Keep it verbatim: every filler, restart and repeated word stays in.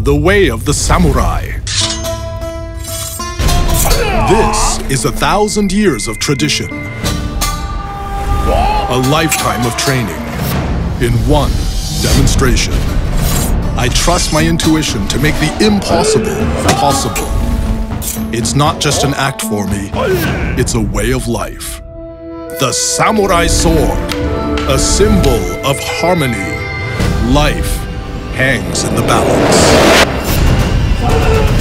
The way of the samurai. This is a thousand years of tradition. A lifetime of training in one demonstration. I trust my intuition to make the impossible possible. It's not just an act for me, it's a way of life. The samurai sword, a symbol of harmony. Life hangs in the balance.